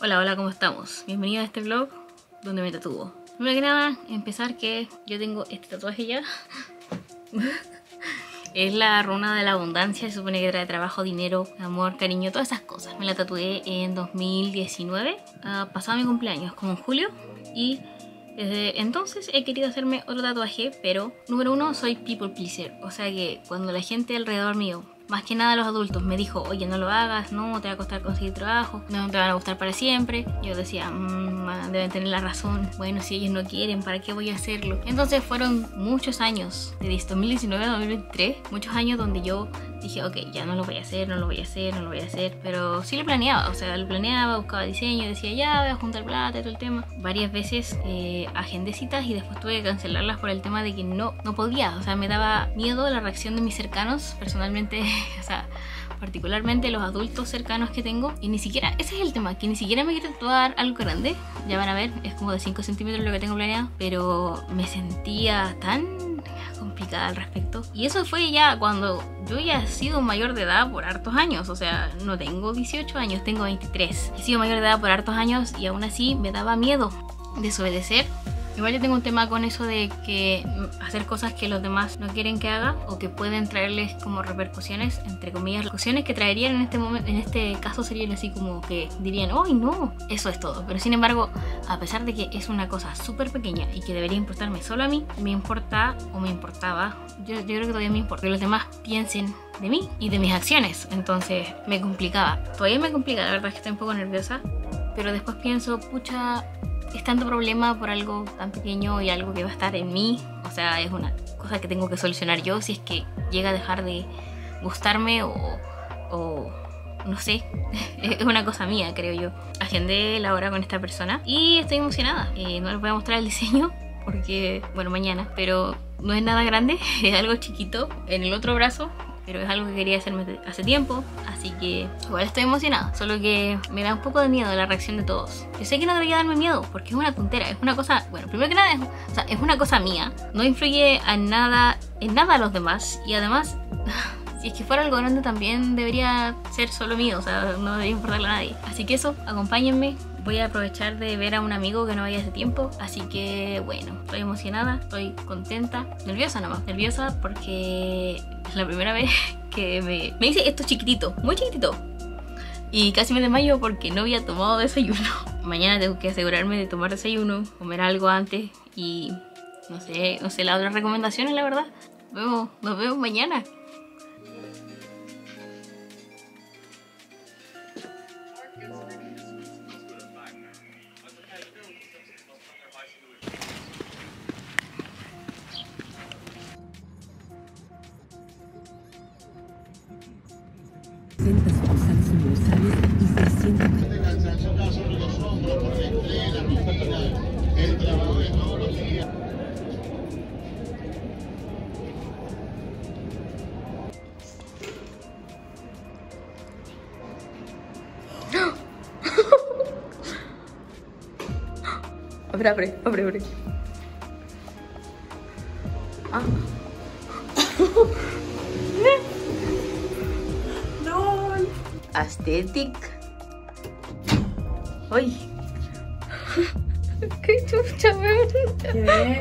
Hola, hola, ¿cómo estamos? Bienvenido a este vlog donde me tatúo. Primero que nada, empezar que yo tengo este tatuaje ya. Es la runa de la abundancia, se supone que trae trabajo, dinero, amor, cariño, todas esas cosas. Me la tatué en 2019, pasado mi cumpleaños, como en julio. Y desde entonces he querido hacerme otro tatuaje, pero número uno, soy people pleaser. O sea que cuando la gente alrededor mío, más que nada los adultos, me dijo, oye, no lo hagas, no, te va a costar conseguir trabajo, no te van a gustar para siempre. Yo decía, deben tener la razón. Bueno, si ellos no quieren, ¿para qué voy a hacerlo? Entonces fueron muchos años, desde 2019 a 2023, muchos años donde yo dije, ok, ya no lo voy a hacer, no lo voy a hacer, no lo voy a hacer. Pero sí lo planeaba, o sea, lo planeaba, buscaba diseño, decía, ya, voy a juntar plata y todo el tema. Varias veces agendé citas y después tuve que cancelarlas por el tema de que no podía. O sea, me daba miedo la reacción de mis cercanos, personalmente. O sea, particularmente los adultos cercanos que tengo. Y ni siquiera, ese es el tema, que ni siquiera me quiero tatuar algo grande. Ya van a ver, es como de 5 centímetros lo que tengo planeado. Pero me sentía tan complicada al respecto. Y eso fue ya cuando yo ya he sido mayor de edad por hartos años. O sea, no tengo 18 años, tengo 23. He sido mayor de edad por hartos años y aún así me daba miedo desobedecer. Igual yo tengo un tema con eso de que hacer cosas que los demás no quieren que haga o que pueden traerles como repercusiones, entre comillas, repercusiones que traerían en este momento, en este caso serían así como que dirían, ¡ay no! Eso es todo. Pero sin embargo, a pesar de que es una cosa súper pequeña y que debería importarme solo a mí, me importa o me importaba, yo creo que todavía me importa que los demás piensen de mí y de mis acciones. Entonces me complicaba, todavía me complica, la verdad es que estoy un poco nerviosa, pero después pienso, pucha, es tanto problema por algo tan pequeño y algo que va a estar en mí. O sea, es una cosa que tengo que solucionar yo si es que llega a dejar de gustarme o no sé. Es una cosa mía, creo yo. Agendé la hora con esta persona y estoy emocionada. No les voy a mostrar el diseño porque, bueno, mañana, pero no es nada grande, es algo chiquito en el otro brazo. Pero es algo que quería hacerme hace tiempo, así que igual estoy emocionada. Solo que me da un poco de miedo la reacción de todos. Yo sé que no debería darme miedo, porque es una tontera, es una cosa... Bueno, primero que nada, es una cosa mía. No influye en nada a los demás. Y además, si es que fuera algo grande también debería ser solo mío. O sea, no debería importarle a nadie. Así que eso, acompáñenme. Voy a aprovechar de ver a un amigo que no veía hace tiempo. Así que bueno, estoy emocionada, estoy contenta. Nerviosa nomás. Nerviosa porque es la primera vez que me hice esto chiquitito, muy chiquitito. Y casi me desmayo porque no había tomado desayuno. Mañana tengo que asegurarme de tomar desayuno, comer algo antes. Y no sé las otras recomendaciones, la verdad. Nos vemos mañana. Abre. Ah. No. Aesthetic. Ay. Qué chucha, weón. ¿Qué?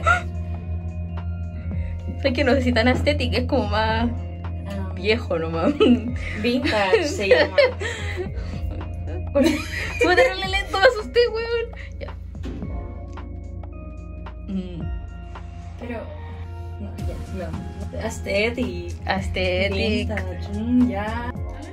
Sé que no sé si tan aesthetic, es como más viejo nomás. Vintage se llama. Súbete a lento, me asusté, weón. Ya. Pero no, ya, no. Aesthetic. Vintage, ya.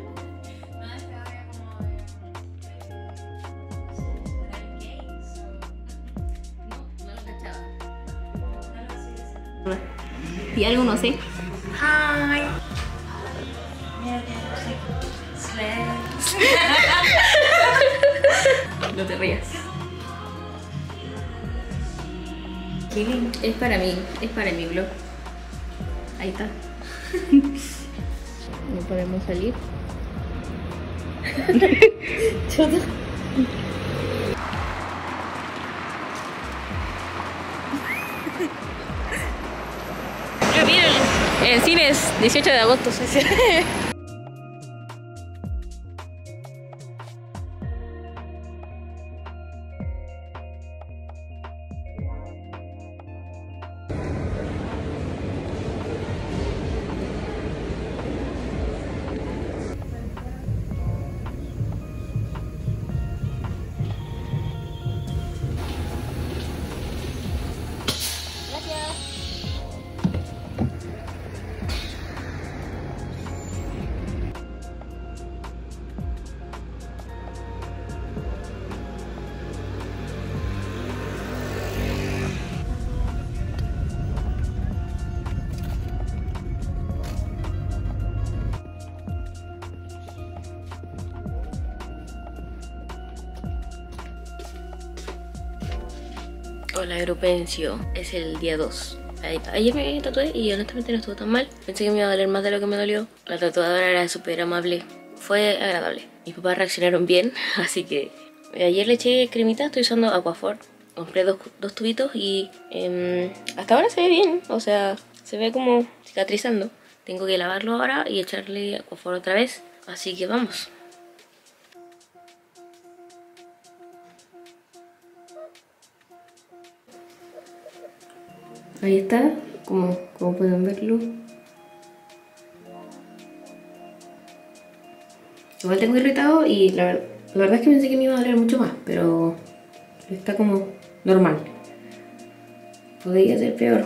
Y algo no sé. Hi. No te rías. Killing. Es para mi vlog. Ahí está. No podemos salir. Chuta. En cines, 18 de agosto. Hola Europencio, es el día 2. Ayer me tatué y honestamente no estuvo tan mal. Pensé que me iba a doler más de lo que me dolió. La tatuadora era súper amable, fue agradable. Mis papás reaccionaron bien, así que ayer le eché cremita, estoy usando Aquaphor. Compré dos tubitos y hasta ahora se ve bien, o sea, se ve como cicatrizando. Tengo que lavarlo ahora y echarle Aquaphor otra vez, así que vamos. Ahí está, como pueden verlo. Igual tengo irritado y la verdad es que pensé que me iba a doler mucho más, pero está como normal. Podría ser peor.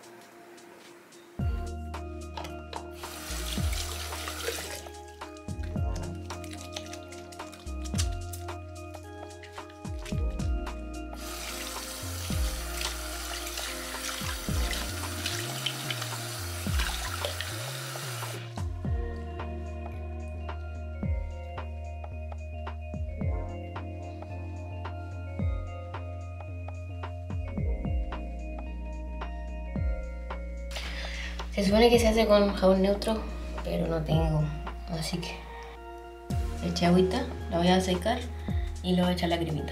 Se supone que se hace con jabón neutro, pero no tengo, así que eché agüita, la voy a secar y le voy a echar la cremita.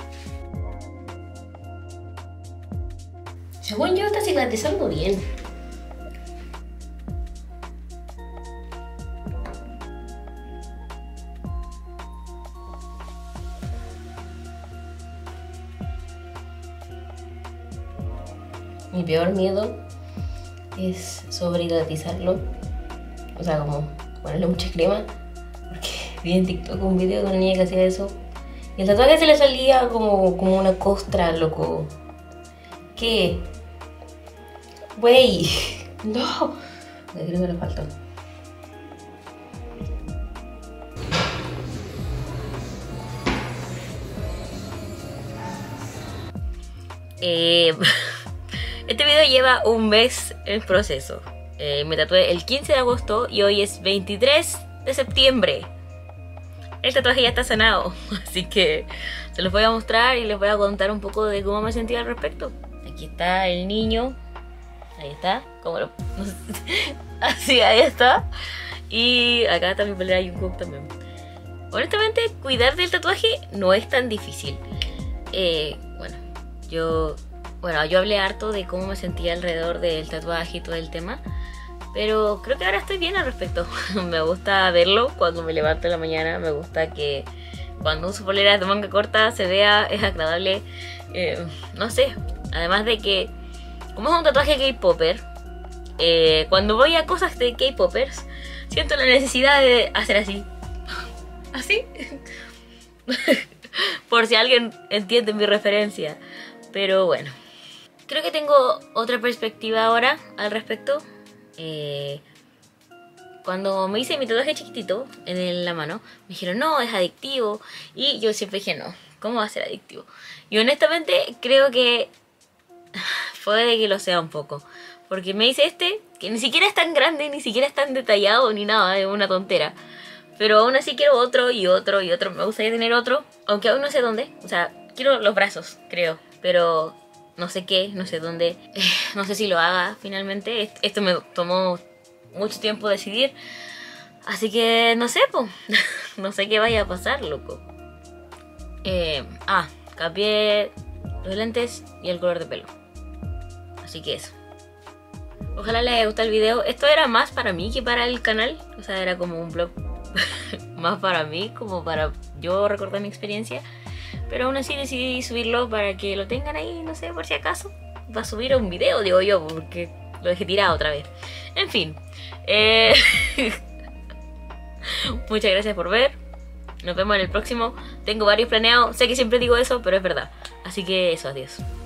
Según yo está cicatrizando bien. Mi peor miedo es sobrehidratizarlo, o sea, como ponerle mucha crema, porque vi en TikTok un video de una niña que hacía eso y el tatuaje se le salía como una costra, loco. ¿Qué? Wey, no, creo que le faltó. Este video lleva un mes en proceso. Me tatué el 15 de agosto y hoy es 23 de septiembre. El tatuaje ya está sanado, así que se los voy a mostrar y les voy a contar un poco de cómo me sentí al respecto. Aquí está el niño. Ahí está. ¿Cómo lo...? No sé. Así, ahí está. Y acá está mi polera Jungkook también. Honestamente, cuidar del tatuaje no es tan difícil. Bueno, yo hablé harto de cómo me sentía alrededor del tatuaje y todo el tema, pero creo que ahora estoy bien al respecto. Me gusta verlo cuando me levanto en la mañana, me gusta que cuando uso poleras de manga corta se vea, es agradable, no sé, además de que como es un tatuaje K-popper, cuando voy a cosas de K-poppers siento la necesidad de hacer así, así, por si alguien entiende mi referencia, pero bueno. Creo que tengo otra perspectiva ahora al respecto. Cuando me hice mi tatuaje chiquitito en la mano, me dijeron, no, es adictivo. Y yo siempre dije, no, ¿cómo va a ser adictivo? Y honestamente creo que puede que lo sea un poco. Porque me hice este, que ni siquiera es tan grande, ni siquiera es tan detallado, ni nada, es una tontera. Pero aún así quiero otro y otro y otro. Me gustaría tener otro, aunque aún no sé dónde. O sea, quiero los brazos, creo, pero... no sé qué, no sé dónde, no sé si lo haga finalmente. Esto me tomó mucho tiempo decidir, así que no sé, po. No sé qué vaya a pasar, loco. Cambié los lentes y el color de pelo, así que eso. Ojalá les haya gustado el video. Esto era más para mí que para el canal, o sea, era como un vlog más para mí, como para yo recordar mi experiencia. Pero aún así decidí subirlo para que lo tengan ahí, no sé, por si acaso. Va a subir un video, digo yo, porque lo dejé tirado otra vez. En fin. Muchas gracias por ver. Nos vemos en el próximo. Tengo varios planeados. Sé que siempre digo eso, pero es verdad. Así que eso, adiós.